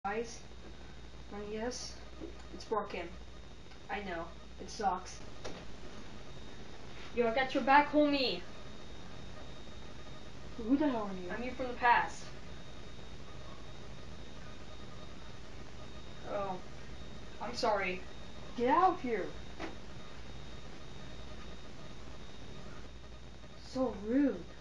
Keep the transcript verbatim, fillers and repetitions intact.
Guys, and yes, it's broken. I know, it sucks. Yo, I got your back, homie. Who the hell are you? I'm you from the past. Oh, I'm sorry. Get out of here. So rude.